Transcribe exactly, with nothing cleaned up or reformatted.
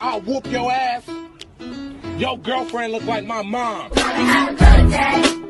I'll whoop your ass. Your girlfriend look like my mom. Have a good day.